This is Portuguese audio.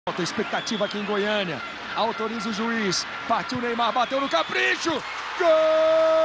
Alta expectativa aqui em Goiânia. Autoriza o juiz. Partiu o Neymar, bateu no capricho. Gol!